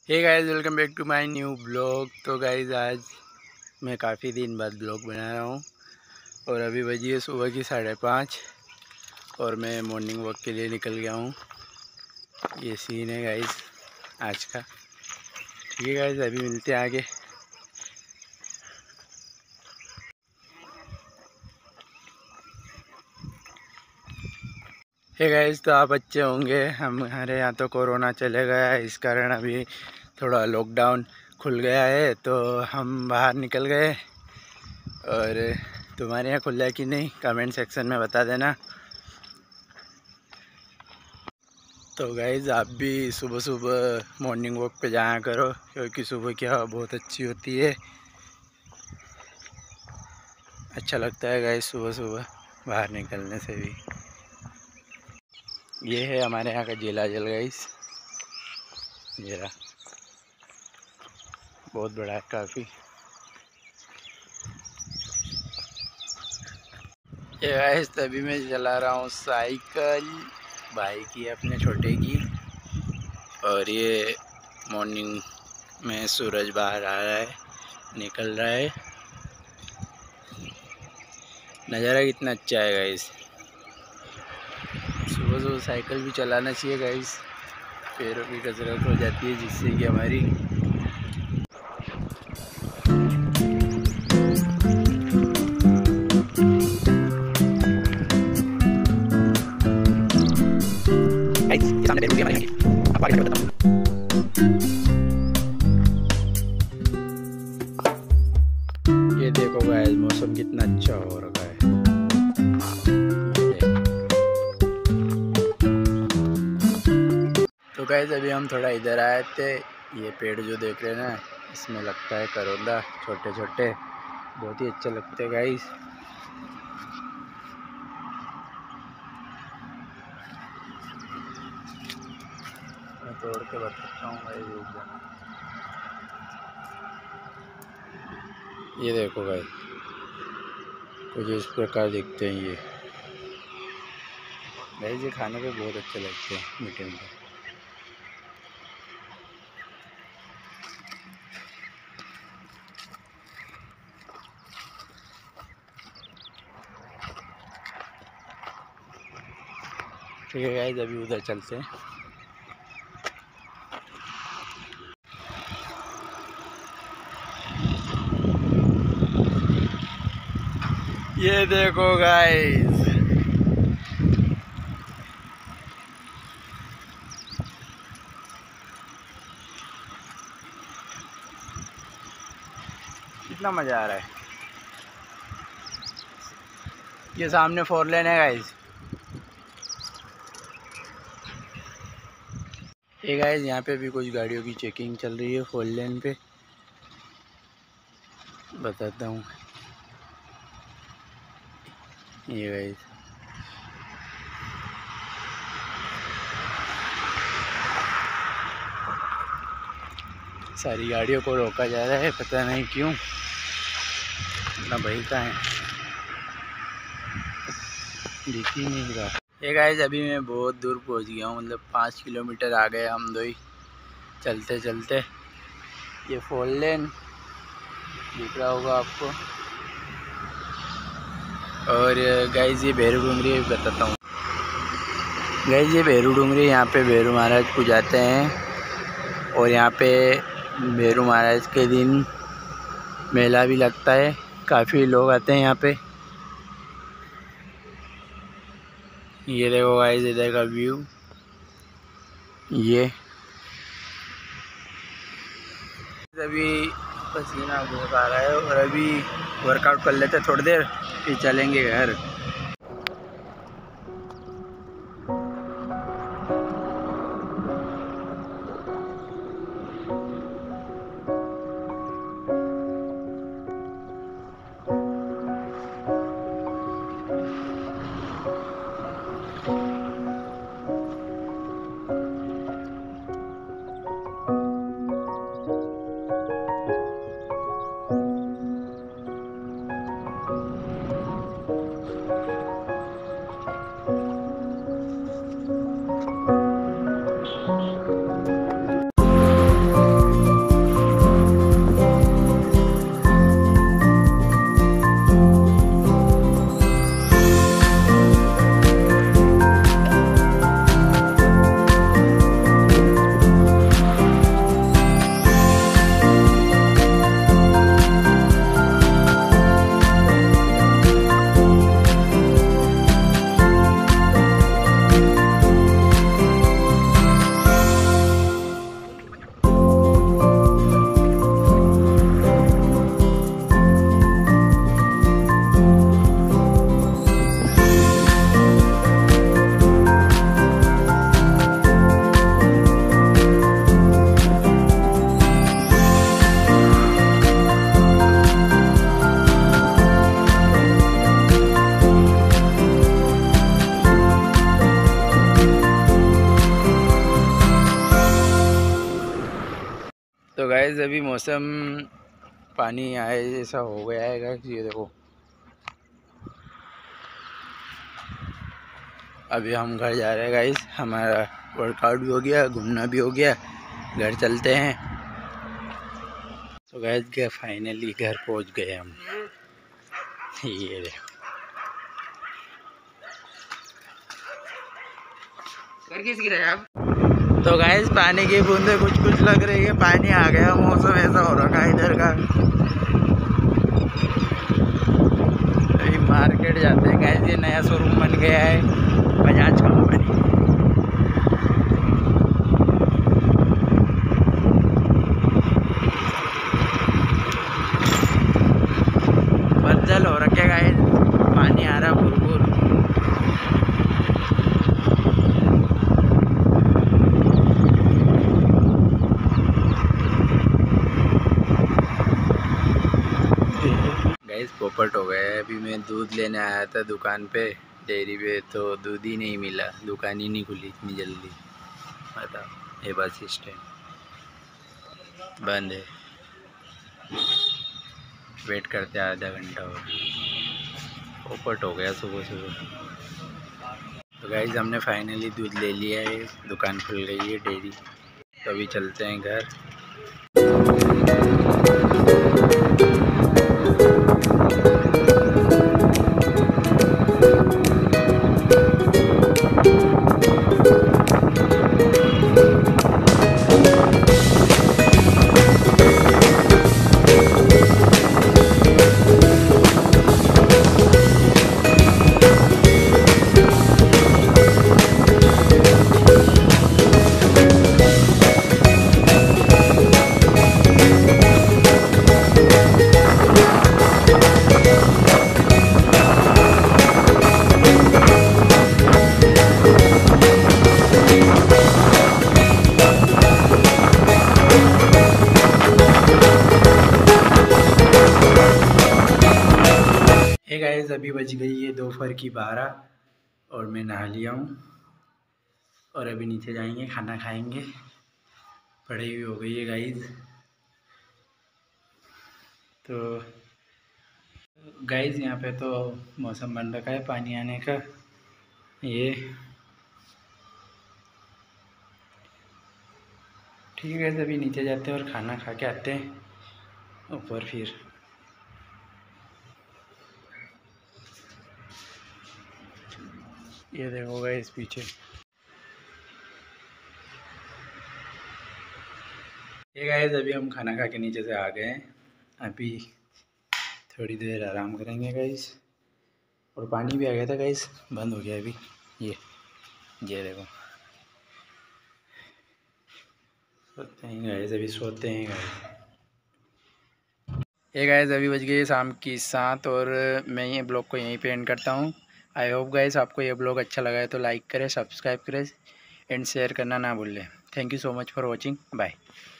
Hey guys, welcome back to my new blog. तो guys आज मैं काफ़ी दिन बाद ब्लॉग बना रहा हूँ और अभी बजी है सुबह की 5:30 और मैं मॉर्निंग वॉक के लिए निकल गया हूँ। ये सीन है गाइस आज का। ठीक है गाइस, अभी मिलते हैं आगे। हे गाइस, तो आप अच्छे होंगे। हमारे यहाँ तो कोरोना चले गया है, इस कारण अभी थोड़ा लॉकडाउन खुल गया है तो हम बाहर निकल गए। और तुम्हारे यहाँ खुला है कि नहीं, कमेंट सेक्शन में बता देना। तो गाइज़ आप भी सुबह सुबह मॉर्निंग वॉक पे जाया करो, क्योंकि सुबह की हवा बहुत अच्छी होती है। अच्छा लगता है गाइज़ सुबह सुबह बाहर निकलने से भी। ये है हमारे यहाँ का जिला जल गाइज़, जिला बहुत बड़ा है काफ़ी। ये गाइज़ तभी मैं चला रहा हूँ साइकिल, बाइक ही अपने छोटे की। और ये मॉर्निंग में सूरज बाहर आ रहा है, निकल रहा है। नज़ारा कितना अच्छा है गाइस। सुबह सुबह साइकिल भी चलाना चाहिए गाइस, पैरों की कसरत हो जाती है जिससे कि हमारी ये देखो गाइस मौसम कितना अच्छा हो रखा है। तो गाइस अभी हम थोड़ा इधर आए थे। ये पेड़ जो देख रहे हैं ना, इसमें लगता है करोंदा, छोटे छोटे, बहुत ही अच्छे लगते हैं गाइस। मैं तोड़ के बताता हूँ गाइस। ये देखो गाइस, कुछ इस प्रकार दिखते हैं ये गाइस। ये खाने पे बहुत अच्छे लगते हैं, मीठे मीठे। ठीक है गाइस, अभी उधर चलते हैं। ये देखो गाइस, कितना मज़ा आ रहा है। ये सामने 4 लेन है गाइस। ये गाइस यहाँ पे भी कुछ गाड़ियों की चेकिंग चल रही है 4 लेन पे, बताता हूँ। ये गाइस सारी गाड़ियों को रोका जा रहा है, पता नहीं क्यों। इतना भाई का है, दिख ही नहीं रहा। ये गाइस अभी मैं बहुत दूर पहुंच गया हूँ, मतलब 5 किलोमीटर आ गए हम दो ही चलते चलते। ये 4 लेन दिख रहा होगा आपको। और गाइस ये भैरू डूंगरी बताता हूँ। गाइस ये भैरू डूंगरी, यहाँ पे भैरू महाराज को जाते हैं और यहाँ पे भैरू महाराज के दिन मेला भी लगता है। काफ़ी लोग आते हैं यहाँ पे। ये देखो गाइस इधर का व्यू। ये अभी पसीना बहुत आ रहा है और अभी वर्कआउट कर लेते थोड़ी देर, फिर चलेंगे घर। तो गाइस अभी मौसम पानी आए जैसा हो गया है गाइस, ये देखो। अभी हम घर जा रहे हैं गाइस, हमारा वर्कआउट भी हो गया, घूमना भी हो गया, घर चलते हैं। तो गाइस क्या फाइनली घर पहुंच गए हम। ये देखो घर किस गिरा है आप। तो गाइस पानी की बूंदे कुछ कुछ लग रही है, पानी आ गया, मौसम ऐसा हो रखा है इधर का। अभी मार्केट जाते हैं गाइस, ये नया शोरूम बन गया है बजाज कंपनी। बदल हो रखे गाइस, पानी आ रहा भूर। गाइस पोपट हो गया है। अभी मैं दूध लेने आया था दुकान पे, डेयरी पे, तो दूध ही नहीं मिला, दुकान ही नहीं खुली इतनी जल्दी। बताओ, ये बस स्टैंड बंद है, वेट करते आधा घंटा और पोपट हो गया सुबह सुबह। तो गाइस हमने फाइनली दूध ले लिया है, दुकान खुल गई है डेयरी। तो अभी चलते हैं घर। हे गाइस अभी बज गई है दोपहर की 12 और मैं नहा लिया हूँ और अभी नीचे जाएंगे, खाना खाएंगे। पढ़ाई भी हो गई है गाइस। तो गाइस यहाँ पे तो मौसम बन रखा है पानी आने का। ये ठीक है, अभी नीचे जाते हैं और खाना खा के आते हैं ऊपर फिर। ये देखो गाइस पीछे। ये गाइस अभी हम खाना खा के नीचे से आ गए हैं, अभी थोड़ी देर आराम करेंगे गाइस। और पानी भी आ गया था गाइस, बंद हो गया अभी। ये देखो, सोते हैं गाइस, अभी सोते हैं गाइस। ये गाइस अभी बज गई है शाम की 7 और मैं ये ब्लॉग को यहीं पे एंड करता हूँ। आई होप गाइस आपको ये ब्लॉग अच्छा लगा है तो लाइक करें, सब्सक्राइब करें एंड शेयर करना ना भूलें। Thank you so much for watching, bye.